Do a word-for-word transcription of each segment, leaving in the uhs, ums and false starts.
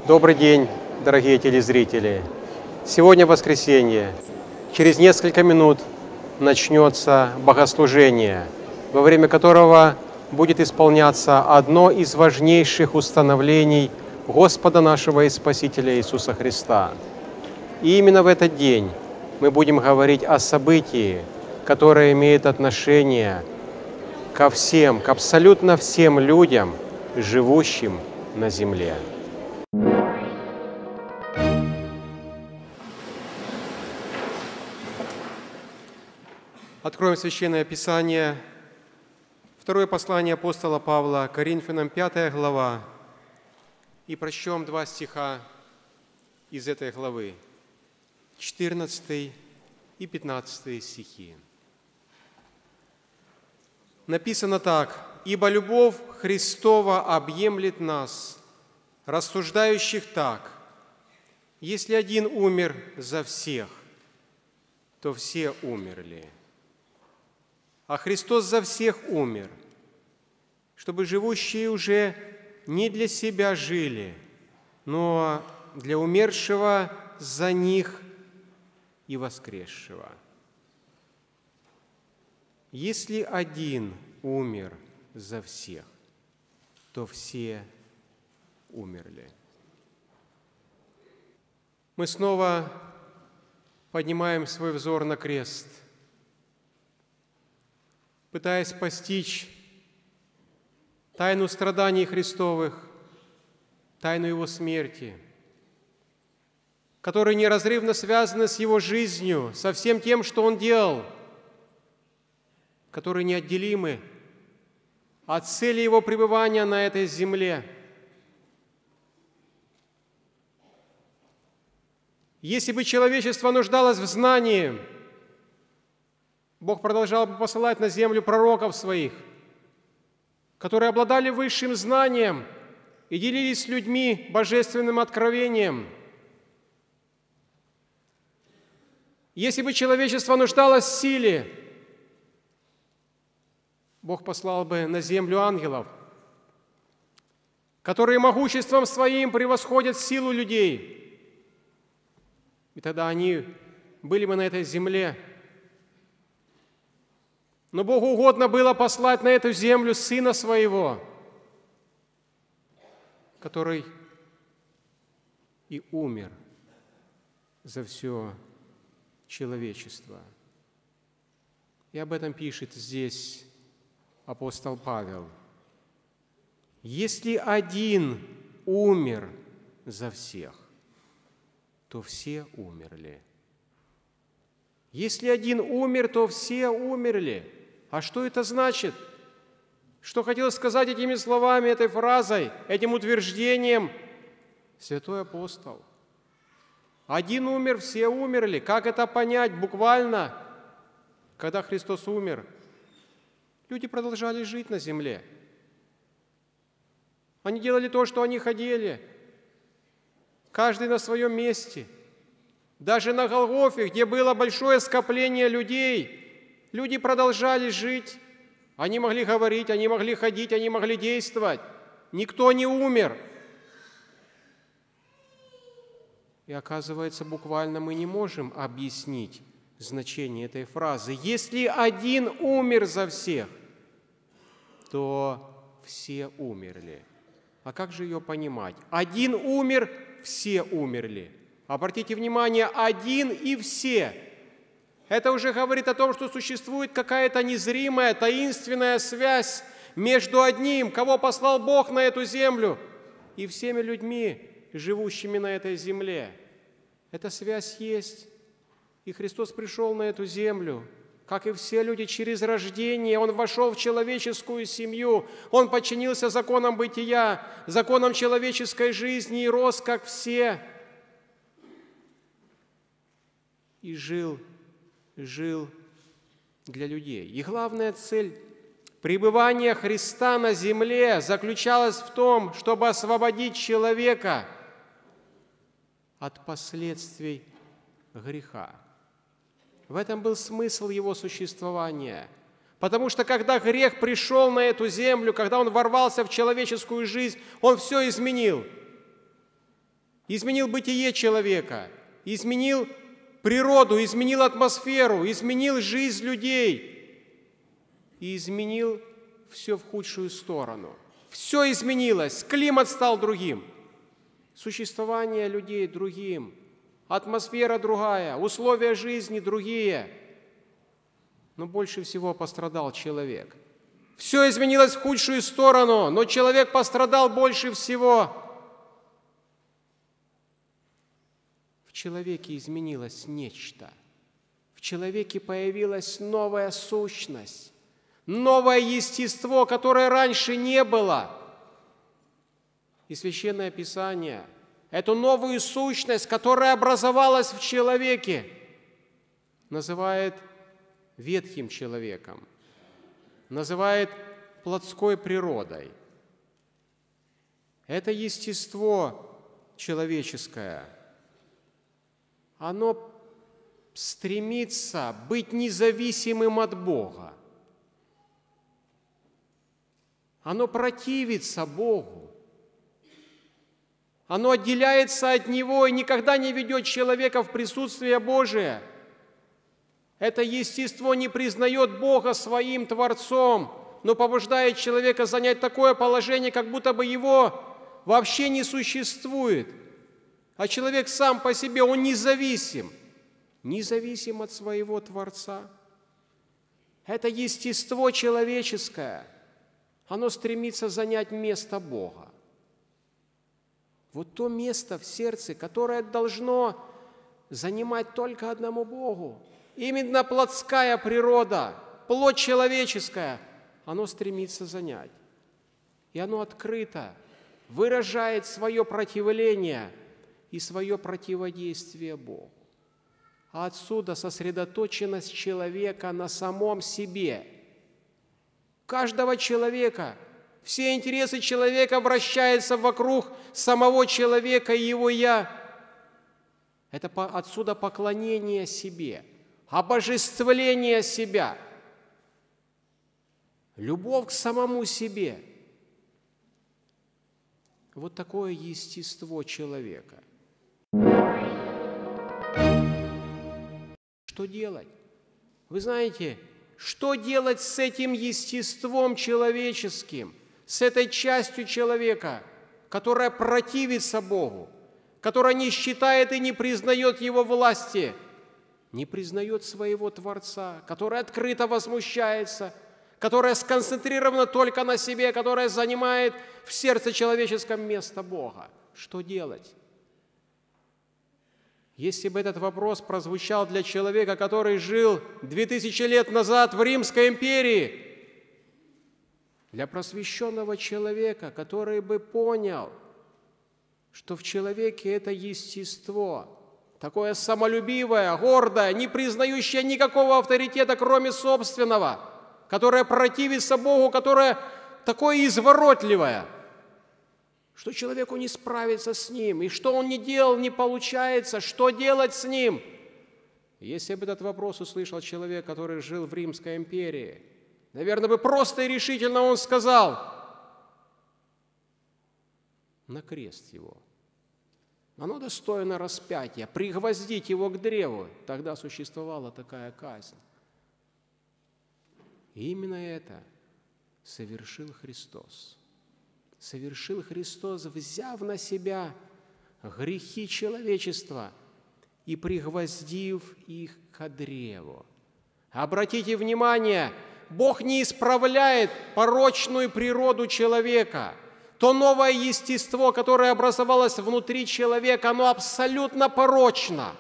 Добрый день, дорогие телезрители! Сегодня воскресенье. Через несколько минут начнется богослужение, во время которого будет исполняться одно из важнейших установлений Господа нашего и Спасителя Иисуса Христа. И именно в этот день мы будем говорить о событии, которое имеет отношение ко всем, к абсолютно всем людям, живущим на земле. Откроем Священное Писание, второе послание апостола Павла Коринфянам, пятая глава, и прочтем два стиха из этой главы, четырнадцатый и пятнадцатый стихи. Написано так: «Ибо любовь Христова объемлет нас, рассуждающих так: если один умер за всех, то все умерли. А Христос за всех умер, чтобы живущие уже не для себя жили, но для умершего за них и воскресшего. Если один умер за всех, то все умерли». Мы снова поднимаем свой взор на крест, пытаясь постичь тайну страданий Христовых, тайну Его смерти, которые неразрывно связаны с Его жизнью, со всем тем, что Он делал, которые неотделимы от цели Его пребывания на этой земле. Если бы человечество нуждалось в знании, Бог продолжал бы посылать на землю пророков своих, которые обладали высшим знанием и делились с людьми божественным откровением. Если бы человечество нуждалось в силе, Бог послал бы на землю ангелов, которые могуществом своим превосходят силу людей. И тогда они были бы на этой земле. Но Богу угодно было послать на эту землю Сына Своего, который и умер за все человечество. И об этом пишет здесь апостол Павел. Если один умер за всех, то все умерли. Если один умер, то все умерли. А что это значит? Что хотел сказать этими словами, этой фразой, этим утверждением святой апостол? Один умер, все умерли. Как это понять буквально? Когда Христос умер, люди продолжали жить на земле. Они делали то, что они хотели, каждый на своем месте. Даже на Голгофе, где было большое скопление людей, люди продолжали жить. Они могли говорить, они могли ходить, они могли действовать. Никто не умер. И оказывается, буквально мы не можем объяснить значение этой фразы. Если один умер за всех, то все умерли. А как же ее понимать? Один умер, все умерли. Обратите внимание, один и все. Это уже говорит о том, что существует какая-то незримая, таинственная связь между одним, кого послал Бог на эту землю, и всеми людьми, живущими на этой земле. Эта связь есть. И Христос пришел на эту землю, как и все люди, через рождение. Он вошел в человеческую семью. Он подчинился законам бытия, законам человеческой жизни и рос, как все. И жил, жил для людей. И главная цель пребывания Христа на земле заключалась в том, чтобы освободить человека от последствий греха. В этом был смысл его существования. Потому что когда грех пришел на эту землю, когда он ворвался в человеческую жизнь, он все изменил. изменил бытие человека, изменил природу, изменил атмосферу, изменил жизнь людей и изменил все в худшую сторону. Все изменилось, климат стал другим, существование людей другим, атмосфера другая, условия жизни другие. Но больше всего пострадал человек. Все изменилось в худшую сторону, но человек пострадал больше всего. В человеке изменилось нечто. В человеке появилась новая сущность, новое естество, которое раньше не было. И Священное Писание эту новую сущность, которая образовалась в человеке, называет ветхим человеком, называет плотской природой. Это естество человеческое, оно стремится быть независимым от Бога. Оно противится Богу. Оно отделяется от Него и никогда не ведет человека в присутствие Божие. Это естество не признает Бога своим Творцом, но побуждает человека занять такое положение, как будто бы Его вообще не существует. А человек сам по себе, он независим, независим от своего Творца. Это естество человеческое, оно стремится занять место Бога. Вот то место в сердце, которое должно занимать только одному Богу. Именно плотская природа, плоть человеческая, оно стремится занять. И оно открыто выражает свое противление и свое противодействие Богу. А отсюда сосредоточенность человека на самом себе. Каждого человека, все интересы человека вращаются вокруг самого человека и его «я». Это отсюда поклонение себе, обожествление себя, любовь к самому себе. Вот такое естество человека. Что делать? Вы знаете, что делать с этим естеством человеческим, с этой частью человека, которая противится Богу, которая не считает и не признает Его власти, не признает своего Творца, которая открыто возмущается, которая сконцентрирована только на себе, которая занимает в сердце человеческом место Бога? Что делать? Если бы этот вопрос прозвучал для человека, который жил две тысячи лет назад в Римской империи, для просвещенного человека, который бы понял, что в человеке это естество, такое самолюбивое, гордое, не признающее никакого авторитета, кроме собственного, которое противится Богу, которое такое изворотливое, что человеку не справиться с ним, и что он не делал, не получается, что делать с ним? Если бы этот вопрос услышал человек, который жил в Римской империи, наверное, бы просто и решительно он сказал: на крест его. Оно достойно распятия, пригвоздить его к древу. Тогда существовала такая казнь. И именно это совершил Христос. Совершил Христос, взяв на себя грехи человечества и пригвоздив их к древу. Обратите внимание, Бог не исправляет порочную природу человека. То новое естество, которое образовалось внутри человека, оно абсолютно порочно.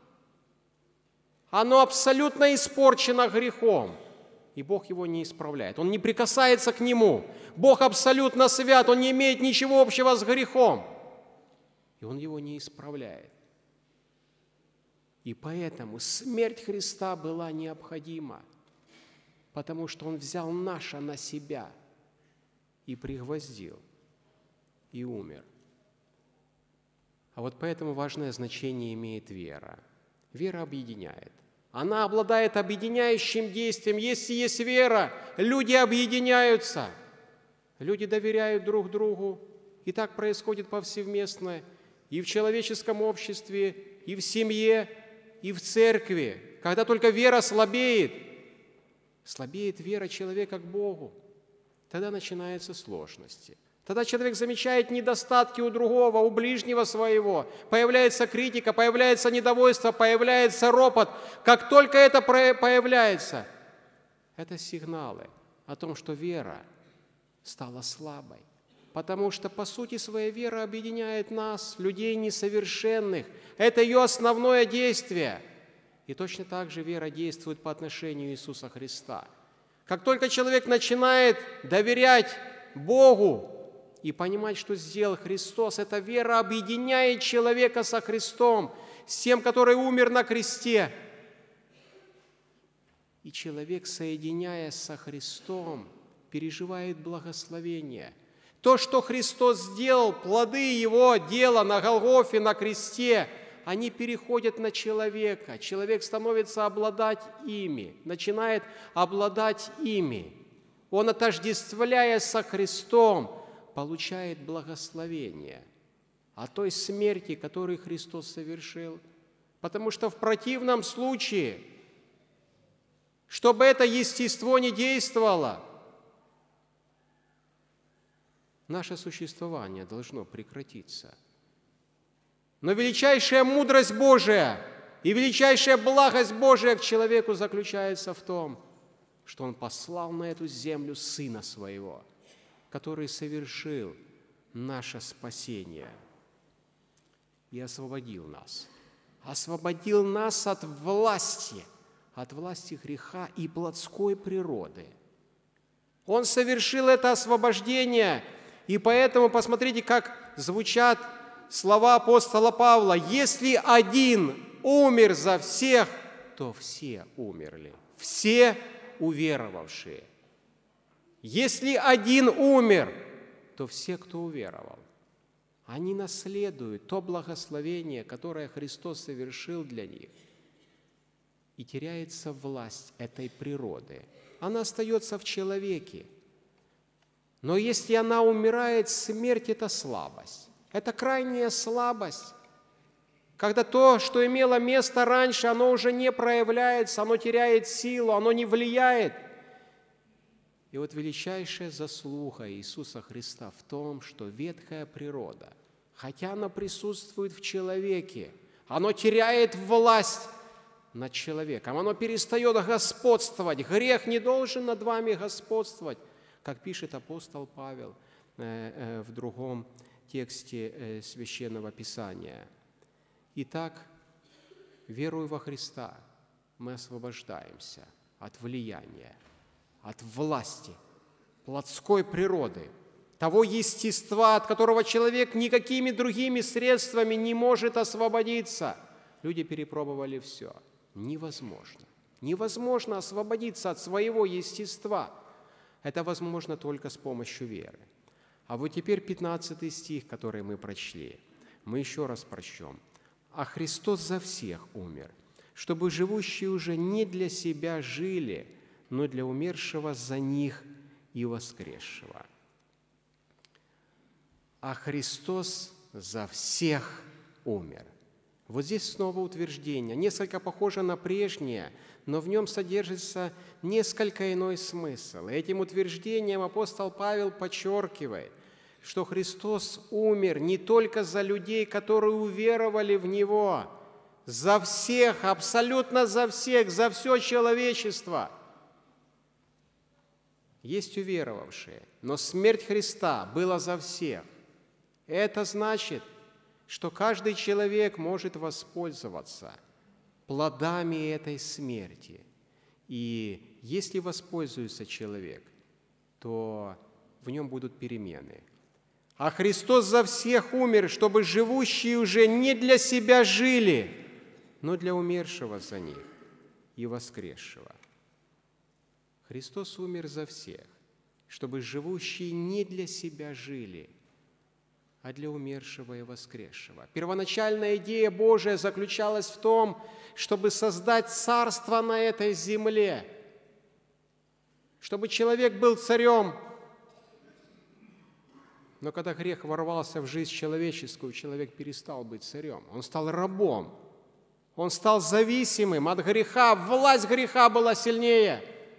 Оно абсолютно испорчено грехом. И Бог его не исправляет. Он не прикасается к нему. Бог абсолютно свят, Он не имеет ничего общего с грехом. И Он его не исправляет. И поэтому смерть Христа была необходима, потому что Он взял наше на себя и пригвоздил, и умер. А вот поэтому важное значение имеет вера. Вера объединяет. Она обладает объединяющим действием. Если есть вера, люди объединяются. Люди доверяют друг другу. И так происходит повсеместно. и в человеческом обществе, и в семье, и в церкви. Когда только вера слабеет, слабеет вера человека к Богу, тогда начинаются сложности. Тогда человек замечает недостатки у другого, у ближнего своего. Появляется критика, появляется недовольство, появляется ропот. Как только это появляется, это сигналы о том, что вера стала слабой. Потому что, по сути, своя вера объединяет нас, людей несовершенных. Это ее основное действие. И точно так же вера действует по отношению Иисуса Христа. Как только человек начинает доверять Богу и понимать, что сделал Христос, эта вера объединяет человека со Христом, с тем, который умер на кресте. И человек, соединяясь со Христом, переживает благословение. То, что Христос сделал, плоды Его дела на Голгофе, на кресте, они переходят на человека. Человек становится обладать ими, начинает обладать ими. Он, отождествляясь со Христом, получает благословение от той смерти, которую Христос совершил. Потому что в противном случае, чтобы это естество не действовало, наше существование должно прекратиться. Но величайшая мудрость Божия и величайшая благость Божия к человеку заключается в том, что Он послал на эту землю Сына Своего, который совершил наше спасение и освободил нас. Освободил нас от власти, от власти греха и плотской природы. Он совершил это освобождение, и поэтому посмотрите, как звучат слова апостола Павла: «Если один умер за всех, то все умерли, все уверовавшие». Если один умер, то все, кто уверовал, они наследуют то благословение, которое Христос совершил для них, и теряется власть этой природы. Она остается в человеке. Но если она умирает, смерть – это слабость. Это крайняя слабость, когда то, что имело место раньше, оно уже не проявляется, оно теряет силу, оно не влияет. И вот величайшая заслуга Иисуса Христа в том, что ветхая природа, хотя она присутствует в человеке, оно теряет власть над человеком, оно перестает господствовать. Грех не должен над вами господствовать, как пишет апостол Павел в другом тексте Священного Писания. Итак, веруя во Христа, мы освобождаемся от влияния, от власти плотской природы, того естества, от которого человек никакими другими средствами не может освободиться. Люди перепробовали все. Невозможно. Невозможно освободиться от своего естества. Это возможно только с помощью веры. А вот теперь пятнадцатый стих, который мы прочли. Мы еще раз прочтем. «А Христос за всех умер, чтобы живущие уже не для себя жили, но для умершего за них и воскресшего». «А Христос за всех умер». Вот здесь снова утверждение, несколько похоже на прежнее, но в нем содержится несколько иной смысл. И этим утверждением апостол Павел подчеркивает, что Христос умер не только за людей, которые уверовали в Него, за всех, абсолютно за всех, за все человечество. Есть уверовавшие, но смерть Христа была за всех. Это значит, что каждый человек может воспользоваться плодами этой смерти. И если воспользуется человек, то в нем будут перемены. А Христос за всех умер, чтобы живущие уже не для себя жили, но для умершего за них и воскресшего. Христос умер за всех, чтобы живущие не для себя жили, а для умершего и воскресшего. Первоначальная идея Божия заключалась в том, чтобы создать царство на этой земле, чтобы человек был царем Но когда грех ворвался в жизнь человеческую, человек перестал быть царем. Он стал рабом. Он стал зависимым от греха. Власть греха была сильнее.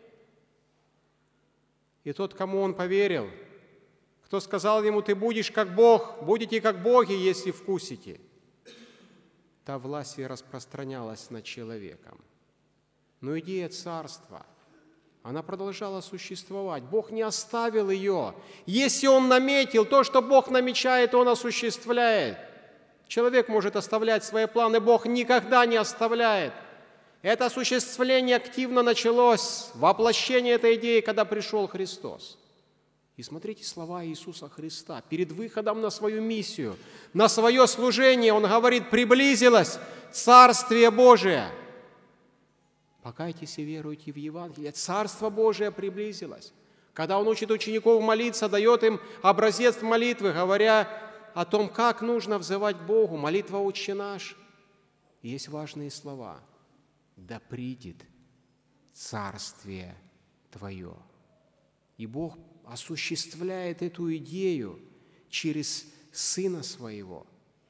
И тот, кому он поверил, кто сказал ему: «Ты будешь как Бог, будете как боги, если вкусите», та власть и распространялась над человеком. Но идея царства, она продолжала существовать. Бог не оставил ее. Если Он наметил то, что Бог намечает, Он осуществляет. Человек может оставлять свои планы, Бог никогда не оставляет. Это осуществление активно началось, воплощение этой идеи, когда пришел Христос. И смотрите слова Иисуса Христа. Перед выходом на свою миссию, на свое служение, Он говорит: «Приблизилось Царствие Божие». Покайтесь и веруйте в Евангелие. Царство Божие приблизилось. Когда Он учит учеников молиться, дает им образец молитвы, говоря о том, как нужно взывать к Богу. Молитва «Отче наш». И есть важные слова: «Да придет Царствие Твое». И Бог осуществляет эту идею через Сына Своего.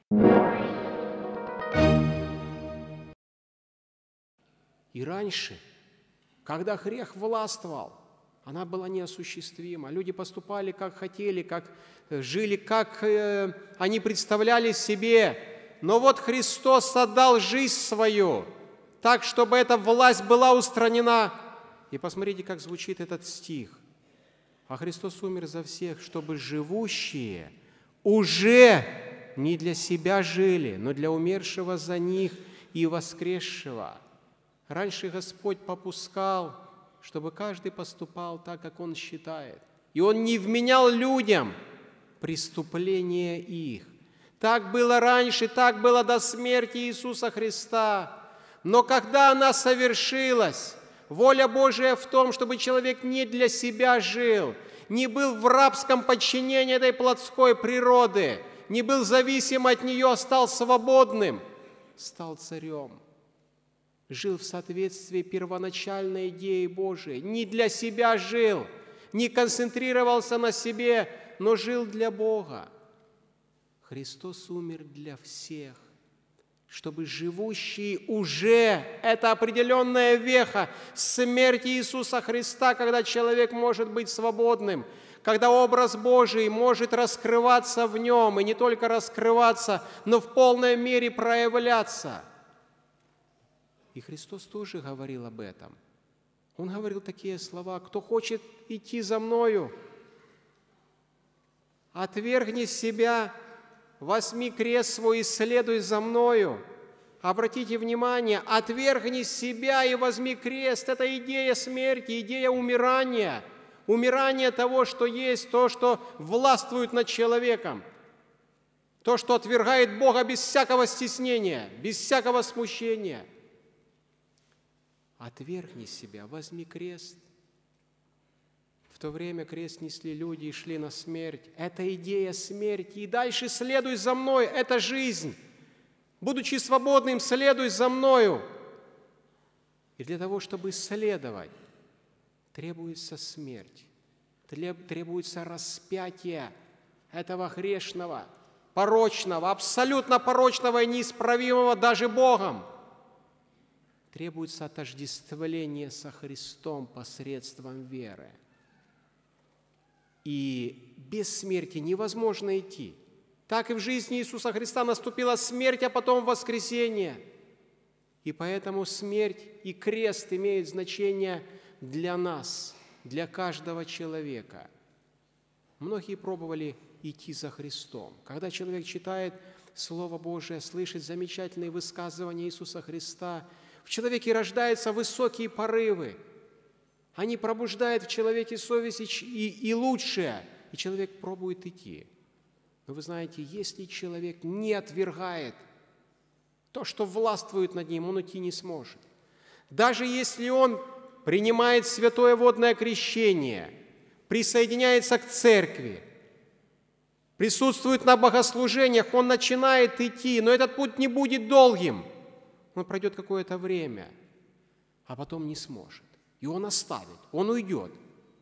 И раньше, когда грех властвовал, она была неосуществима. Люди поступали, как хотели, как жили, как э, они представляли себе. Но вот Христос отдал жизнь свою, так, чтобы эта власть была устранена. И посмотрите, как звучит этот стих. «А Христос умер за всех, чтобы живущие уже не для себя жили, но для умершего за них и воскресшего». Раньше Господь попускал, чтобы каждый поступал так, как Он считает. И Он не вменял людям преступления их. Так было раньше, так было до смерти Иисуса Христа. Но когда она совершилась, воля Божия в том, чтобы человек не для себя жил, не был в рабском подчинении этой плотской природы, не был зависим от нее, а стал свободным, стал царем. Жил в соответствии первоначальной идеи Божией, не для себя жил, не концентрировался на себе, но жил для Бога. Христос умер для всех, чтобы живущие уже, это определенная веха смерти Иисуса Христа, когда человек может быть свободным, когда образ Божий может раскрываться в нем, и не только раскрываться, но в полной мере проявляться. И Христос тоже говорил об этом. Он говорил такие слова: «Кто хочет идти за Мною, отвергни себя, возьми крест свой и следуй за Мною». Обратите внимание, отвергни себя и возьми крест. Это идея смерти, идея умирания. Умирание того, что есть, то, что властвует над человеком. То, что отвергает Бога без всякого стеснения, без всякого смущения. Отвергни себя, возьми крест. В то время крест несли люди и шли на смерть. Это идея смерти. И дальше следуй за Мной, это жизнь. Будучи свободным, следуй за Мною. И для того, чтобы следовать, требуется смерть, требуется распятие этого грешного, порочного, абсолютно порочного и неисправимого даже Богом. Требуется отождествление со Христом посредством веры. И без смерти невозможно идти. Так и в жизни Иисуса Христа наступила смерть, а потом воскресение. И поэтому смерть и крест имеют значение для нас, для каждого человека. Многие пробовали идти за Христом. Когда человек читает Слово Божие, слышит замечательные высказывания Иисуса Христа, в человеке рождаются высокие порывы. Они пробуждают в человеке совесть и, и лучшее, и человек пробует идти. Но вы знаете, если человек не отвергает то, что властвует над ним, он идти не сможет. Даже если он принимает святое водное крещение, присоединяется к церкви, присутствует на богослужениях, он начинает идти, но этот путь не будет долгим. Он пройдет какое-то время, а потом не сможет. И он оставит, он уйдет.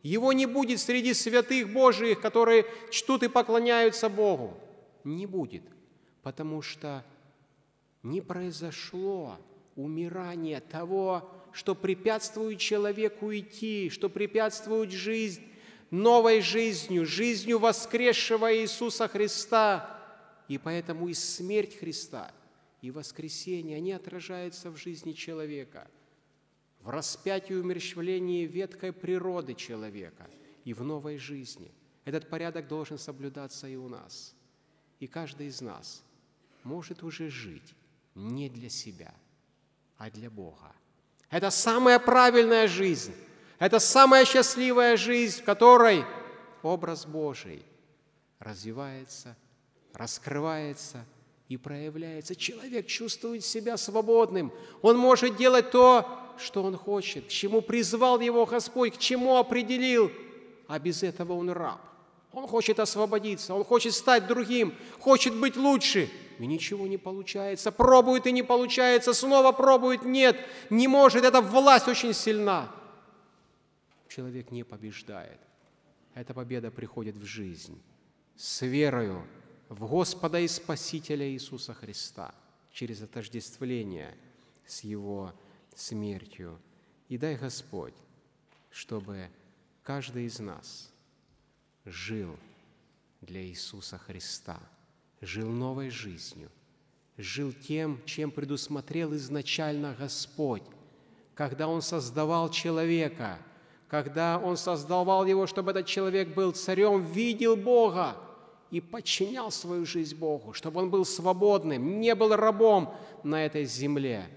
Его не будет среди святых Божиих, которые чтут и поклоняются Богу. Не будет, потому что не произошло умирание того, что препятствует человеку идти, что препятствует жизнь новой жизнью, жизнью воскресшего Иисуса Христа. И поэтому и смерть Христа, и воскресение, они отражаются в жизни человека, в распятии и умерщвлении ветхой природы человека и в новой жизни. Этот порядок должен соблюдаться и у нас. И каждый из нас может уже жить не для себя, а для Бога. Это самая правильная жизнь, это самая счастливая жизнь, в которой образ Божий развивается, раскрывается и проявляется. Человек чувствует себя свободным. Он может делать то, что он хочет, к чему призвал его Господь, к чему определил, а без этого он раб. Он хочет освободиться, он хочет стать другим, хочет быть лучше, и ничего не получается. Пробует и не получается, снова пробует, нет, не может, эта власть очень сильна. Человек не побеждает. Эта победа приходит в жизнь с верою в Господа и Спасителя Иисуса Христа через отождествление с Его смертью. И дай Господь, чтобы каждый из нас жил для Иисуса Христа, жил новой жизнью, жил тем, чем предусмотрел изначально Господь, когда Он создавал человека, когда Он создавал его, чтобы этот человек был царем, видел Бога и подчинял свою жизнь Богу, чтобы он был свободным, не был рабом на этой земле,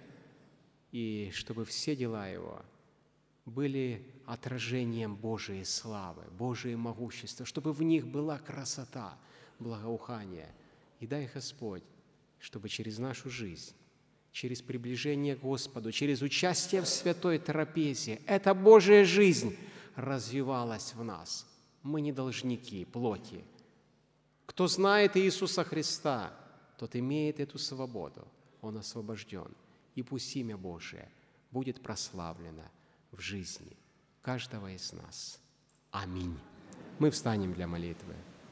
и чтобы все дела его были отражением Божией славы, Божией могущества, чтобы в них была красота, благоухание. И дай Господь, чтобы через нашу жизнь, через приближение к Господу, через участие в святой трапезе, эта Божья жизнь развивалась в нас. Мы не должники плоти. Кто знает Иисуса Христа, тот имеет эту свободу, он освобожден. И пусть имя Божие будет прославлено в жизни каждого из нас. Аминь. Мы встанем для молитвы.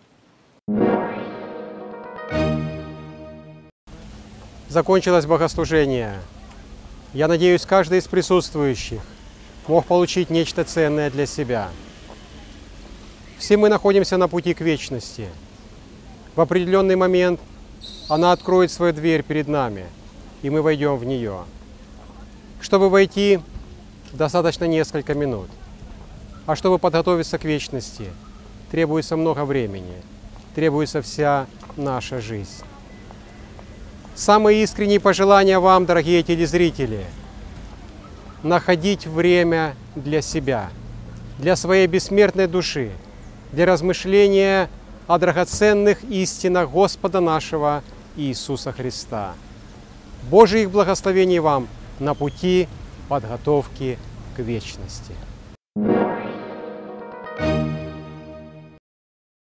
Закончилось богослужение. Я надеюсь, каждый из присутствующих мог получить нечто ценное для себя. Все мы находимся на пути к вечности. В определенный момент она откроет свою дверь перед нами, и мы войдем в нее. Чтобы войти, достаточно несколько минут. А чтобы подготовиться к вечности, требуется много времени, требуется вся наша жизнь. Самые искренние пожелания вам, дорогие телезрители, находить время для себя, для своей бессмертной души, для размышления о драгоценных истинах Господа нашего Иисуса Христа. Божьих благословений вам на пути подготовки к вечности.